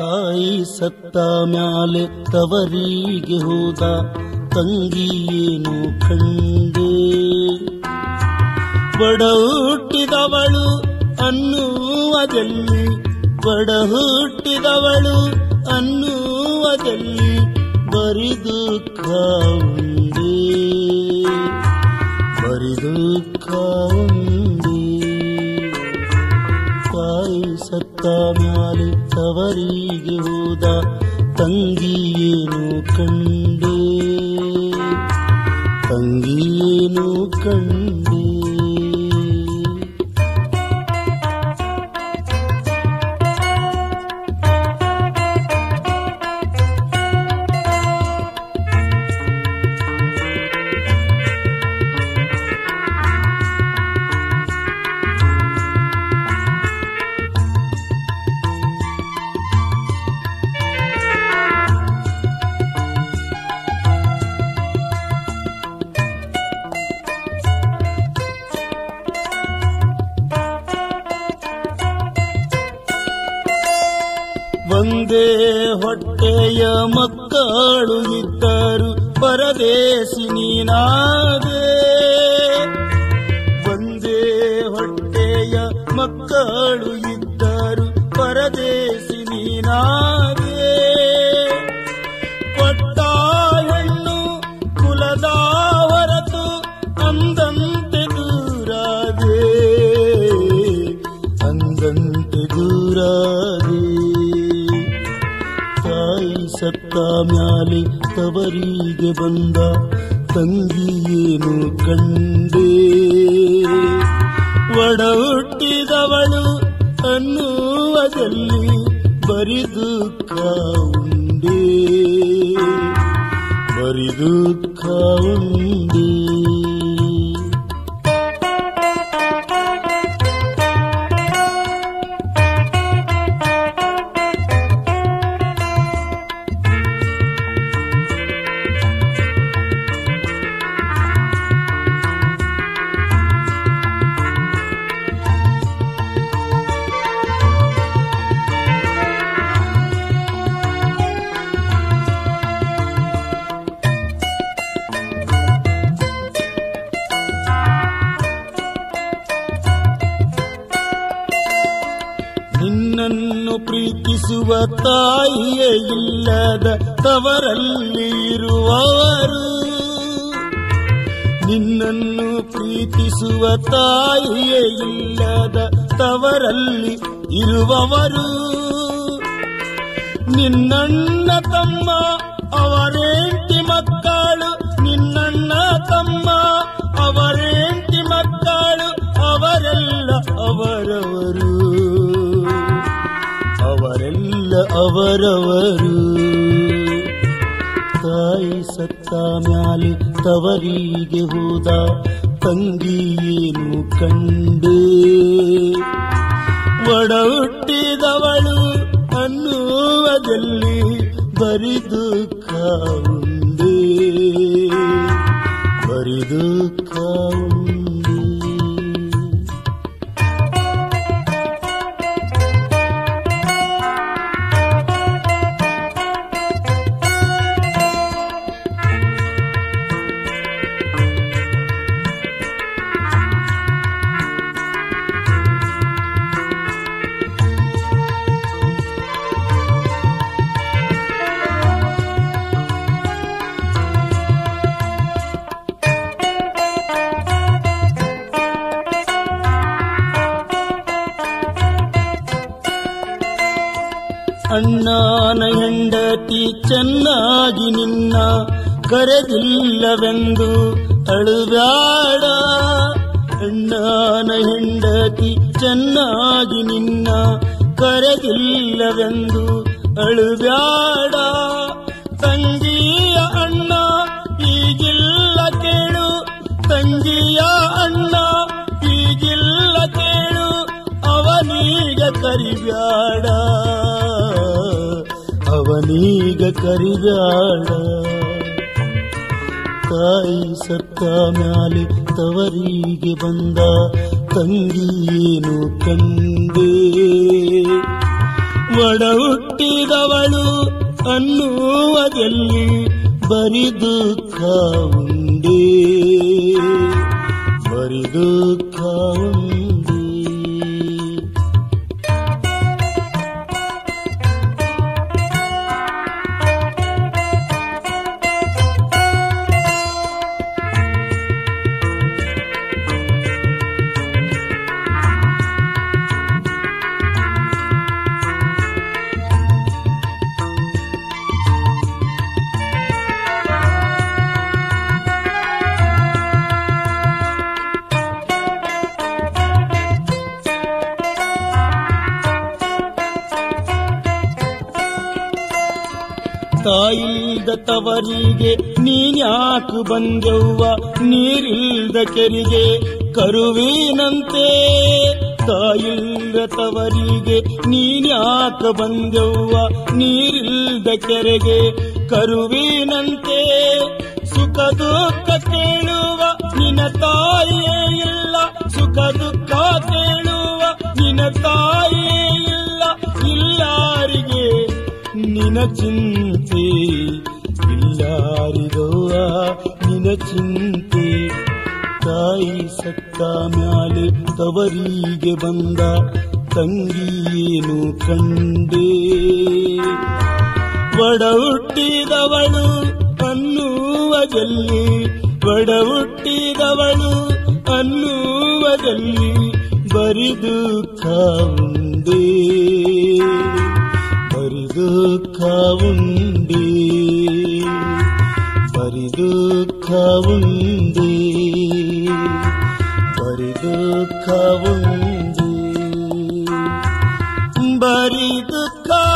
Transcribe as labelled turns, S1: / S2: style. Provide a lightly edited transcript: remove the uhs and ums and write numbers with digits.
S1: ತಾಯಿ ಸತ್ತ ಮ್ಯಾಲೆ ತವರಿಗೆ ಹೋದ ತಂಗಿಯೇನು ಕಂಡೆ. ಬಡ ಹುಟ್ಟಿದವಳು ಅನ್ನುವುದಲ್ಲಿ, ಬಡ ಹುಟ್ಟಿದವಳು ಅನ್ನುವುದಲ್ಲಿ ಬರಿ ದುಃಖ ಉಂಡೆ, ಬರಿ ದುಃಖ ಉಂಡೆ. ತಾಯಿ ಸತ್ತ ಮ್ಯಾಲೆ ತವರಿಗೆ ಹೋದ ತಂಗಿಯೇನು ಕಂಡೆ, ತಂಗಿಯೇನು ಕಂಡೆ. ಒಂದೇ ಹೊಟ್ಟೆಯ ಮಕ್ಕಳು ಇದ್ದರು ಪರದೇಶಿ ನೀನಾದೆ, ಒಂದೇ ಹೊಟ್ಟೆಯ ಮಕ್ಕಳು ಇದ್ದರು ಪರದೇಶಿ ನೀನಾದೆ. ಕೊಟ್ಟ ಹೆಣ್ಣು ಕುಲದ ಹೊರತು ಅಂದಂತೆ ದೂರಾದೆ, ಅಂದಂತೆ ದೂರಾದೆ. ತಾಯಿ ಸತ್ತ ಮ್ಯಾಲೆ ತವರಿಗೆ ಬಂದ ತಂಗಿಯೇನು ಕಂಡೆ, ಒಡ ಹುಟ್ಟಿದವಳು ಅನ್ನುವುದಲ್ಲಿ ಬರಿ ದುಃಖ ಉಂಡೆ, ಬರಿ ದುಃಖ ಉಂಡೆ. ನಿನ್ನನ್ನು ಪ್ರೀತಿಸುವ ತಾಯಿಯೇ ಇಲ್ಲದ ತವರಲ್ಲಿ ಇರುವವರು, ನಿನ್ನನ್ನು ಪ್ರೀತಿಸುವ ತಾಯಿಯೇ ಇಲ್ಲದ ತವರಲ್ಲಿ ಇರುವವರು. ನಿನ್ನಣ್ಣ ತಮ್ಮ ಅವರೇಂಟಿ ಮಕ್ಕಳು, ನಿನ್ನಣ್ಣ ತಮ್ಮ ಅವರೇಂಟಿ ಮಕ್ಕಳು, ಅವರೆಲ್ಲ ಅವರವರು, ಅವರೆಲ್ಲ ಅವರವರು. ತಾಯಿ ಸತ್ತ ಮ್ಯಾಲೆ ತವರಿಗೆ ಹೋದ ತಂಗಿಯೇನು ಕಂಡೆ, ಒಡ ಹುಟ್ಟಿದವಳು ಅನ್ನುವುದಲ್ಲಿ ಬರಿ ದುಃಖ ಉಂಡೆ, ಬರಿ ದುಃಖ ಉಂಡೆ. ಅಣ್ಣನ ಹೆಂಡತಿ ಚೆನ್ನಾಗಿ ನಿನ್ನ ಕರೆದಿಲ್ಲವೆಂದು ಅಳುಬ್ಯಾಡ, ಅಣ್ಣನ ಹೆಂಡತಿ ಚೆನ್ನಾಗಿ ನಿನ್ನ ಕರೆದಿಲ್ಲವೆಂದು ಅಳುಬ್ಯಾಡ. ತಂಗಿಯ ಅಣ್ಣ ಈಗಿಲ್ಲ ಕೇಳು, ತಂಗಿಯ ಅಣ್ಣ ಈಗಿಲ್ಲ ಕೇಳು, ಅವನೀಗ ಕರಿಬ್ಯಾಡ, ಅವನೀಗ ಕರಿಬ್ಯಾಡ. ತಾಯಿ ಸತ್ತ ಮ್ಯಾಲೆ ತವರಿಗೆ ಬಂದ ತಂಗಿಯೇನು ಕಂಡೆ, ಒಡ ಹುಟ್ಟಿದವಳು ಅನ್ನುವುದೆಲ್ಲಿ ಬರಿ ದುಃಖ ಉಂಡೇ ಬರಿ ದುಃಖ ಉಂಡೇ. ತಾಯಿಲ್ದ ತವರಿಗೆ ನೀನ್ಯಾಕು ಬಂದೆವ್ವ ನೀರಿಲ್ದ ಕೆರಿಗೆ ಕರುವಿನಂತೆ. ತಾಯಿಲ್ದ ತವರಿಗೆ ನೀನ್ಯಾಕ ಬಂದೆವ್ವ ನೀರಿಲ್ದ ಕೆರೆಗೆ ಕರುವಿನಂತೆ. ಸುಖ ದುಃಖ ಕೇಳುವ ನಿನ್ನ ತಾಯಿಯೇ ಇಲ್ಲ, ಸುಖ ದುಃಖ ಕೇಳುವ ನಿನ್ನ ತಾಯಿಯೇ ಇಲ್ಲ. ಇಲ್ಲಾರಿಗೆ ನಿನ ಚಿಂತೆ ಇಲ್ಲಾರಿದವ್ವ ನಿನ ಚಿಂತೆ. ತಾಯಿ ಸತ್ತ ಮ್ಯಾಲೆ ತವರಿಗೆ ಬಂದ ತಂಗಿಯೇನು ಕಂಡೇ. ಒಡ ಹುಟ್ಟಿದವಳು ಅನ್ನುವುದೆಲ್ಲಿ ಒಡ ಹುಟ್ಟಿದವಳು ಅನ್ನುವುದೆಲ್ಲಿ ಬರಿ ದುಃಖ ಉಂಡೇ ಬರಿ ದುಃಖ ಉಂಡೇ ಬರಿ ದುಃಖ ಉಂಡೇ ಬರಿ ದುಃಖ ಉಂಡೇ ಬರಿ ದುಃಖ